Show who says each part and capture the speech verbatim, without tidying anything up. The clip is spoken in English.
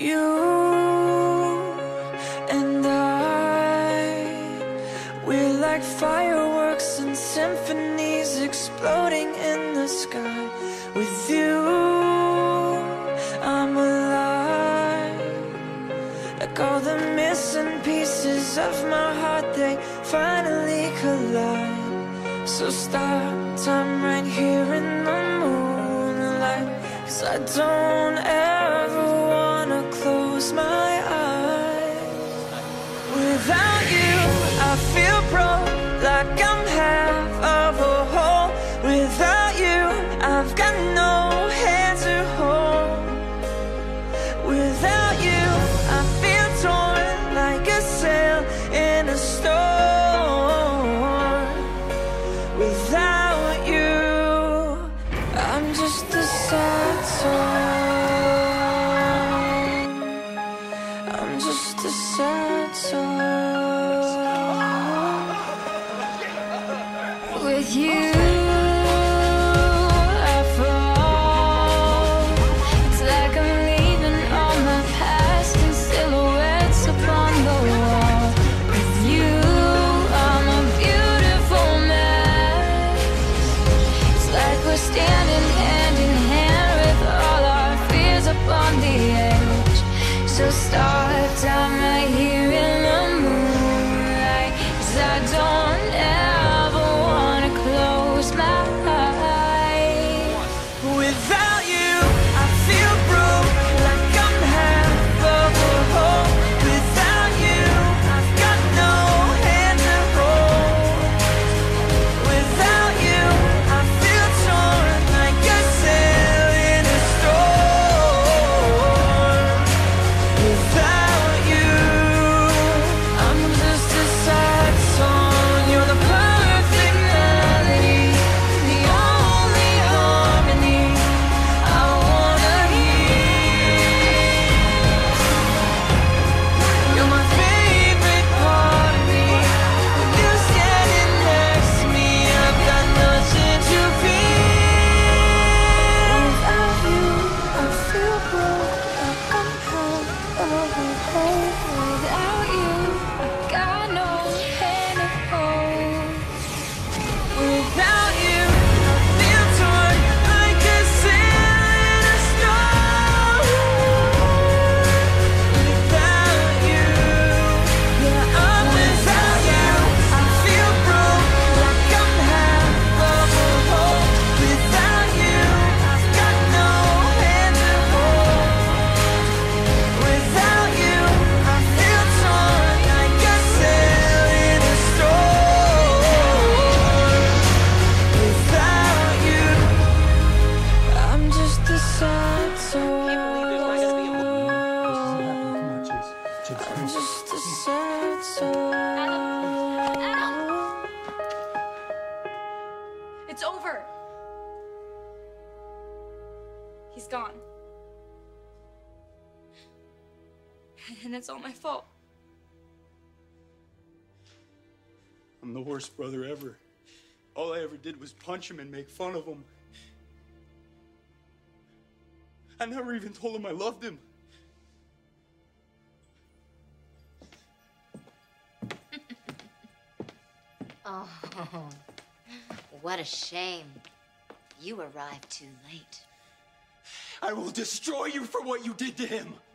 Speaker 1: You and I, we're like fireworks and symphonies exploding in the sky. With you, I'm alive. Like all the missing pieces of my heart, they finally collide. So stop time right here in the moonlight, 'cause I don't ever wanna close my eyes. Without you, I feel broke, like I'm half of a whole. Without you, I've got no hand to hold. Without you, I feel torn like a sail in a storm. Without you, I'm just a sad song. I'm just a sad song. With you, I fall. It's like I'm leaving all my past in silhouettes upon the wall. With you, I'm a beautiful mess. It's like we're standing hand in hand with all our fears up on the edge. So start time right here in the moonlight, 'cause I don't ever wanna close my eyes. Without you, I feel broke, like I'm half of a whole. Without you, I've got no hand to hold. Without you, I feel torn like a sail in a storm. Without you, I'm just a sad song. You're the perfect melody, the only harmony I wanna hear. You're my favorite part of me. With you standing next to me, I've got nothing to fear. Without you, I feel broke, like I'm half of a whole. Without you, I've got no hand to hold. Without you, I feel torn like a sail in a storm. Without you, yeah, I'm without you. I feel broke, like I'm half of a whole. Without you, I've got no hand to hold. Without you, I feel torn like a sail in a storm. Without you, I'm just a sad song. I'm just a sad song.
Speaker 2: It's over. He's gone. And it's all my fault.
Speaker 3: I'm the worst brother ever. All I ever did was punch him and make fun of him. I never even told him I loved him.
Speaker 4: Oh, what a shame. You arrived too late.
Speaker 3: I will destroy you for what you did to him.